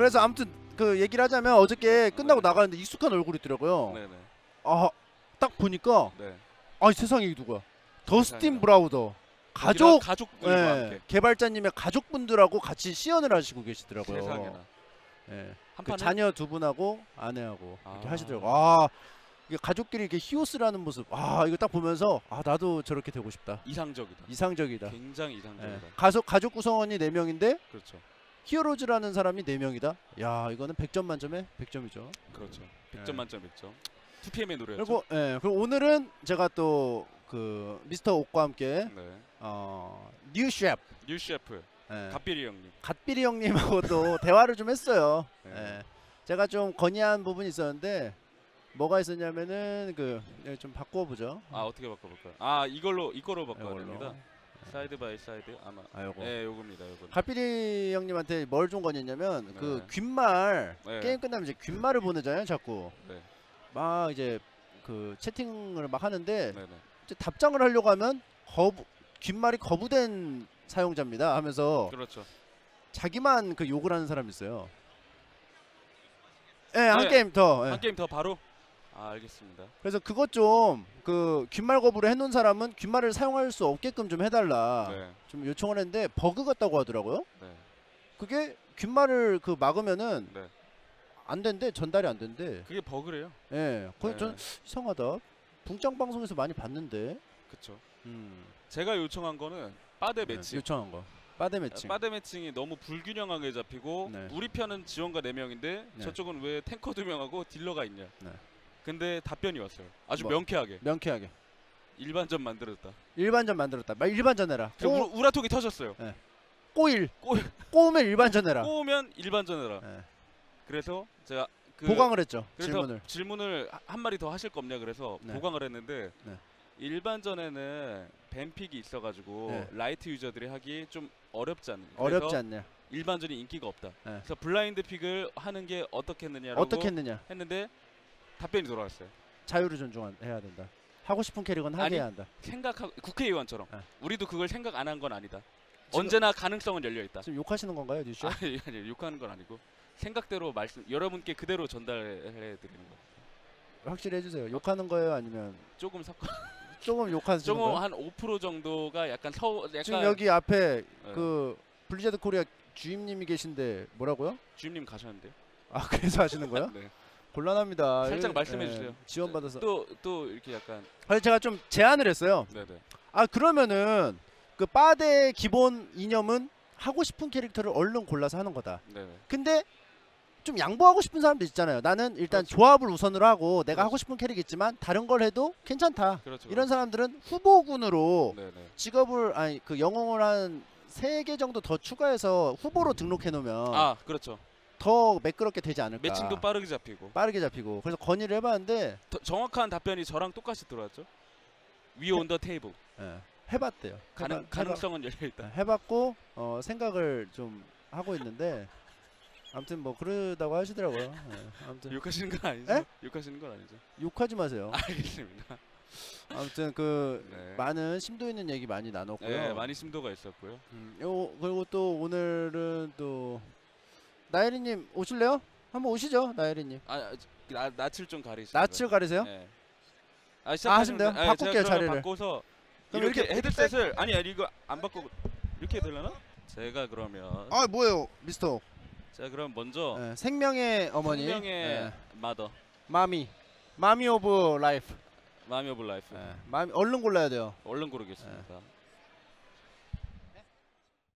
그래서 아무튼 그 얘기를 하자면 어저께 끝나고 나가는데 익숙한 얼굴이더라고요. 네네. 아, 딱 보니까 네. 아, 세상에 이게 누구야? 더스틴 세상에나. 브라우더 가족들과 예, 함께. 개발자님의 가족분들하고 같이 시연을 하시고 계시더라고요. 세상에나. 예. 한 그 판은 자녀 두 분하고 아내하고 이렇게 아. 하시더라고요. 아, 이게 가족끼리 이렇게 히오스라는 모습. 아, 이거 딱 보면서 아, 나도 저렇게 되고 싶다. 이상적이다. 이상적이다. 굉장히 예. 이상적이다. 가족 구성원이 4명인데 그렇죠. 히어로즈라는 사람이 4명이다. 야, 이거는 100점 만점에 100점이죠. 그렇죠. 100점 예. 만점 100점. 2PM의 노래였죠. 그리고 예, 그리고 오늘은 제가 또 그 미스터 옥과 함께 네. 뉴 셰프 뉴 셰프 예, 갓비리 형님. 갓비리 형님하고 또 대화를 좀 했어요. 네. 예. 제가 좀 건의한 부분이 있었는데 뭐가 있었냐면은 좀 바꿔보죠. 아, 어떻게 바꿔볼까요? 아, 이거로 바꿔야 이걸로. 됩니다. 사이드 바이 사이드 아마. 아, 요거. 네, 요겁니다. 요거. 갓비리 형님한테 뭘 좀 건의했냐면 네. 그 귓말 네. 게임 끝나면 이제 귓말을 보내잖아요, 자꾸. 네. 막 이제 그 채팅을 막 하는데 네네. 이제 답장을 하려고 하면 귓말이 거부된 사용자입니다 하면서 그렇죠. 자기만 그 욕을 하는 사람이 있어요. 예, 한 네. 게임 더. 예. 한 게임 더 바로. 아, 알겠습니다. 그래서 그것 좀 그 귓말 거부를 해놓은 사람은 귓말을 사용할 수 없게끔 좀 해달라. 네. 좀 요청을 했는데 버그 같다고 하더라고요. 네. 그게 귓말을 그 막으면은 네. 안 된대, 전달이 안 된대. 그게 버그래요. 예, 그건 네. 전 이상하다. 붕짱 방송에서 많이 봤는데. 그쵸. 음. 제가 요청한 거는 빠데 네, 매칭. 요청한 거. 빠데 매칭. 빠데 매칭이 너무 불균형하게 잡히고 네. 우리 편은 지원가 4명인데 네. 저쪽은 왜 탱커 2명하고 딜러가 있냐. 네. 근데 답변이 왔어요. 아주 뭐? 명쾌하게. 명쾌하게. 일반전 만들었다. 일반전 만들었다. 말 일반전 해라. 그리고 우라통이 터졌어요. 꼬일. 꼬우면 일반전 해라. 꼬우면 일반전 해라. 예. 그래서 제가 보강을 했죠. 그래서 질문을 한 마리 더 하실 겁냐 그래서 네. 보강을 했는데 네. 일반전에는 뱀픽이 있어가지고 네. 라이트 유저들이 하기 좀 어렵지 않냐. 어렵지 않냐. 일반전이 인기가 없다. 네. 그래서 블라인드 픽을 하는 게 어떻게 했느냐라고 어떻게 했느냐. 했는데 답변이 돌아왔어요. 자유를 존중해야 된다. 하고 싶은 캐릭은 하게 아니, 해야 한다. 생각하고 국회의원처럼 네. 우리도 그걸 생각 안 한 건 아니다. 지금- 언제나 가능성은 열려 있다. 지금 욕하시는 건가요, 뉴쇼? 아니 욕하는 건 아니고 생각대로 말씀 여러분께 그대로 전달해 드리는 거. 확실히 해주세요. 욕하는 거예요, 아니면 조금 섞어 조금 욕하시는 조금 거예요? 한 5% 정도가 약간 지금 여기 앞에 네. 그 블리자드 코리아 주임님이 계신데 뭐라고요? 주임님 가셨는데요. 아, 그래서 하시는 거예요? 네. 곤란합니다. 살짝 예, 말씀해 주세요. 지원받아서. 또 이렇게 약간 아니, 제가 좀 제안을 했어요. 네네. 아, 그러면은 그 빠데 기본 이념은 하고 싶은 캐릭터를 얼른 골라서 하는 거다. 네네. 근데 좀 양보하고 싶은 사람도 있잖아요. 나는 일단 그렇죠. 조합을 우선으로 하고 내가 그렇죠. 하고 싶은 캐릭 있지만 다른 걸 해도 괜찮다. 그렇죠. 이런 사람들은 후보군으로 네네. 직업을 아니 그 영웅을 한 3개 정도 더 추가해서 후보로 등록해 놓으면 아 그렇죠. 더 매끄럽게 되지 않을까. 매칭도 빠르게 잡히고 빠르게 잡히고. 그래서 건의를 해봤는데 정확한 답변이 저랑 똑같이 들어왔죠. 위 온 더 테이블. 예, 해봤대요. 가능성은 열려 있다. 해봤고 생각을 좀 하고 있는데 아무튼 뭐 그러다고 하시더라고요. 예, 아무튼 욕하시는 건 아니죠? 에? 욕하시는 건 아니죠? 욕하지 마세요. 알겠습니다. 아무튼 네. 많은 심도 있는 얘기 많이 나눴고요. 네, 많이 심도가 있었고요. 그리고 또 오늘은 또 나혜리님 오실래요? 한번 오시죠, 나혜리님. 낯을 좀 가리시죠. 낯을 가리세요? 네. 하시면 돼요? 바꿀게요, 자리를. 바꿔서 그럼 이렇게 이렇게 헤드셋을 아니 이거 안 바꾸고 이렇게 되려나? 제가 그러면 아, 뭐예요, 미스터? 제가 그럼 먼저 생명의 어머니, 생명의 마더 마미 오브 라이프. 마미 오브 라이프 마미 얼른 골라야 돼요. 얼른 고르겠습니다.